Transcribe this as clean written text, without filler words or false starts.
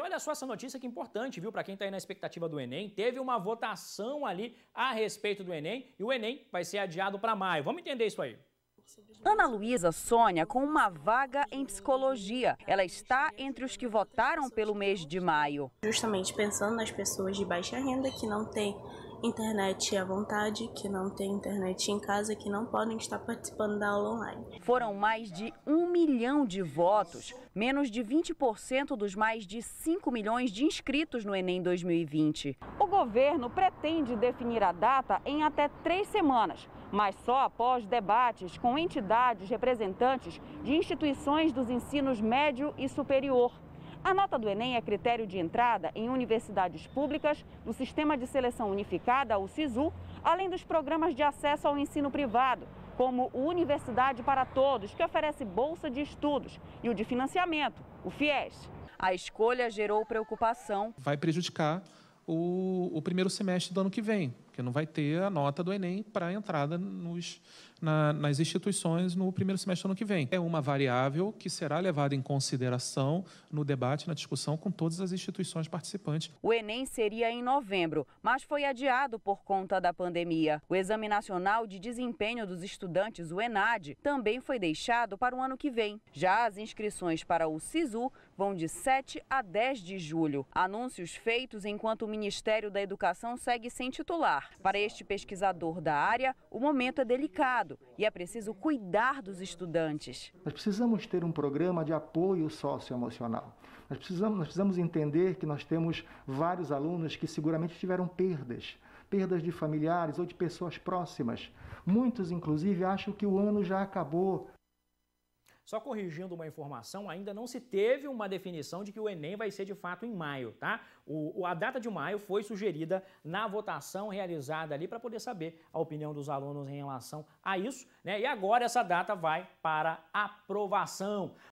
olha só essa notícia que é importante, viu? Para quem está aí na expectativa do Enem, teve uma votação ali a respeito do Enem e o Enem vai ser adiado para maio. Vamos entender isso aí. Ana Luísa sonha com uma vaga em psicologia. Ela está entre os que votaram pelo mês de maio. Justamente pensando nas pessoas de baixa renda que não têm internet à vontade, que não têm internet em casa, que não podem estar participando da aula online. Foram mais de 1 milhão de votos, menos de 20% dos mais de 5 milhões de inscritos no Enem 2020. O governo pretende definir a data em até 3 semanas, mas só após debates com entidades representantes de instituições dos ensinos médio e superior. A nota do Enem é critério de entrada em universidades públicas, do Sistema de Seleção Unificada, o SISU, além dos programas de acesso ao ensino privado, como o Universidade para Todos, que oferece bolsa de estudos, e o de financiamento, o FIES. A escolha gerou preocupação. Vai prejudicar o primeiro semestre do ano que vem, porque não vai ter a nota do Enem para a entrada nas instituições no primeiro semestre do ano que vem. É uma variável que será levada em consideração no debate, na discussão com todas as instituições participantes. O Enem seria em novembro, mas foi adiado por conta da pandemia. O Exame Nacional de Desempenho dos Estudantes, o ENAD, também foi deixado para o ano que vem. Já as inscrições para o SISU vão de 7 a 10 de julho. Anúncios feitos enquanto o Ministério da Educação segue sem titular. Para este pesquisador da área, o momento é delicado e é preciso cuidar dos estudantes. Nós precisamos ter um programa de apoio socioemocional. Nós precisamos entender que nós temos vários alunos que seguramente tiveram perdas de familiares ou de pessoas próximas. Muitos, inclusive, acham que o ano já acabou. Só corrigindo uma informação, ainda não se teve uma definição de que o Enem vai ser de fato em maio, tá? A data de maio foi sugerida na votação realizada ali para poder saber a opinião dos alunos em relação a isso, né? E agora essa data vai para aprovação.